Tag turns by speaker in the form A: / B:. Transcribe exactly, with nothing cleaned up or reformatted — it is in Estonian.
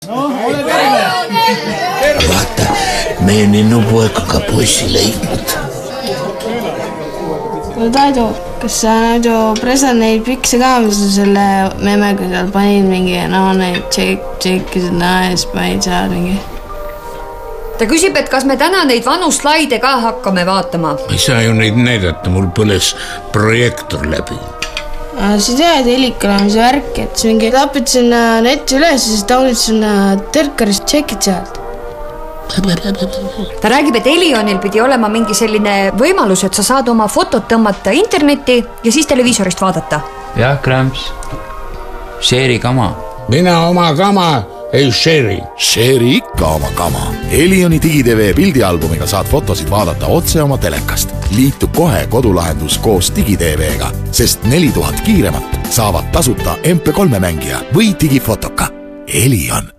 A: Vaata, meie ninnupoekaga poissi leidnud.
B: Taidu, kas sa nüüd presan neid pikse ka, mis sa selle memega seal panid mingi, no neid tšekkisid naes, panid seal mingi?
C: Ta küsib, et kas me täna neid vanu slaide ka hakkame vaatama.
A: Ma ei saa ju neid näidata, mul põles projektor läbi.
B: Sa tead Helikale, mis värk, et sa mingi tapid sinna netti üles ja siis taunid sinna terkarist tšekid sealt.
C: Ta räägib, et Elionil pidi olema mingi selline võimalus, et sa saad oma fotot tõmmata internetti ja siis televiisorist vaadata.
D: Jah, Kramps. Share'i kama.
A: Mina oma kama ei share'i.
E: Share'i ikka oma kama. Elioni digitv pildialbumiga saad fotosid vaadata otse oma telekast. Liitu kohe kodulahendus koos digitv-ga, sest neli tuhat kiiremat saavad tasuta M P kolme mängija või digifotoka. Elion.